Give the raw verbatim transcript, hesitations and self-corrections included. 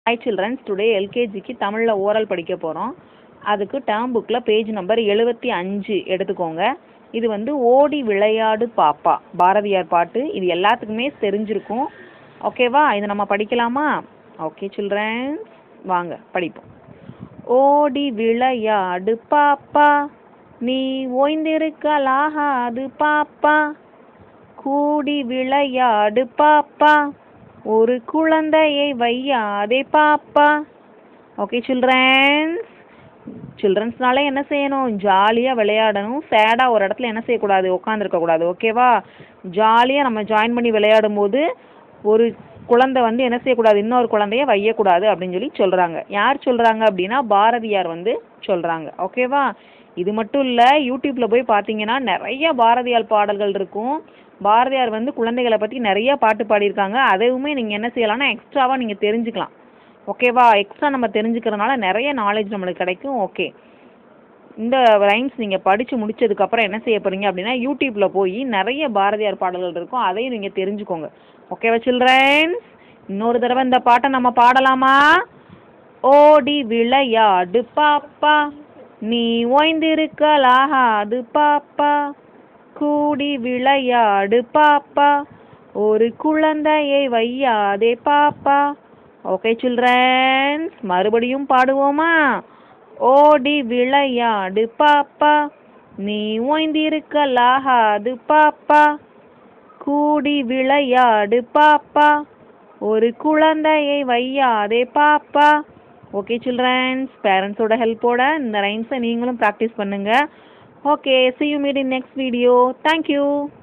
Hi children, today L K G க்கு தமிழ்ல oral படிக்க போறோம். அதுக்கு டேர்ம் புக்ல பேஜ் நம்பர் எழுபத்தி ஐந்து எடுத்துக்கோங்க. இது வந்து ஓடி விளையாடு பாப்பா பாரதியார் பாட்டு. இது எல்லாத்துக்குமே தெரிஞ்சிருக்கும். ஓகேவா? இது நம்ம படிக்கலாமா? ஓகே children, வாங்க படிப்போம். ஓடி விளையாடு பாப்பா, நீ ஓய்ந்திருக்கலாகாது பாப்பா, கூடி விளையாடு பாப்பா, ஒரு குழந்தையை வையாதே பாப்பா. ஓகே சில்ட்ரன்ஸ், சில்ட்ரன்ஸ்னாலே என்ன செய்யணும்? ஜாலியாக விளையாடணும். சேடாக ஒரு இடத்துல என்ன செய்யக்கூடாது? உட்காந்துருக்கக்கூடாது. ஓகேவா? ஜாலியாக நம்ம ஜாயின் பண்ணி விளையாடும் போது ஒரு குழந்தை வந்து என்ன செய்யக்கூடாது? இன்னொரு குழந்தைய வையக்கூடாது அப்படின்னு சொல்லி சொல்கிறாங்க. யார் சொல்கிறாங்க அப்படின்னா பாரதியார் வந்து சொல்கிறாங்க. ஓகேவா? இது மட்டும் இல்லை, யூடியூப்பில் போய் பார்த்தீங்கன்னா நிறைய பாரதியார் பாடல்கள் இருக்கும். பாரதியார் வந்து குழந்தைகளை பற்றி நிறைய பாட்டு பாடியிருக்காங்க. அதுவுமே நீங்கள் என்ன செய்யலாம்னா எக்ஸ்ட்ராவாக நீங்கள் தெரிஞ்சுக்கலாம். ஓகேவா? எக்ஸ்ட்ரா நம்ம தெரிஞ்சுக்கிறதுனால நிறைய நாலேஜ் நம்மளுக்கு கிடைக்கும். ஓகே, இந்த ரைம்ஸ் நீங்கள் படித்து முடிச்சதுக்கப்புறம் என்ன செய்ய போகிறீங்க அப்படின்னா யூடியூப்பில் போய் நிறைய பாரதியார் பாடல்கள் இருக்கும், அதையும் நீங்கள் தெரிஞ்சுக்கோங்க. ஓகேவா சில்ட்ரன்ஸ்? இன்னொரு தடவை இந்த பாட்டை நம்ம பாடலாமா? ஓடி விளையாடு பாப்பா, நீ ஓய்ந்திருக்கலாகாது பாப்பா, கூடி விளையாடு பாப்பா, ஒரு குழந்தையை வையாதே பாப்பா. ஓகே சில்ட்ரன்ஸ், மறுபடியும் பாடுவோமா? ஓடி விளையாடு பாப்பா, நீ ஓய்ந்திருக்கலாகாது பாப்பா, கூடி விளையாடு பாப்பா, ஒரு குழந்தையை வையாதே பாப்பா. ஓகே சில்ட்ரன்ஸ், பேரண்ட்ஸோட ஹெல்ப்போட இந்த ரைம்ஸை நீங்களும் ப்ராக்டிஸ் பண்ணுங்கள். Okay, see you meet in next video. Thank you.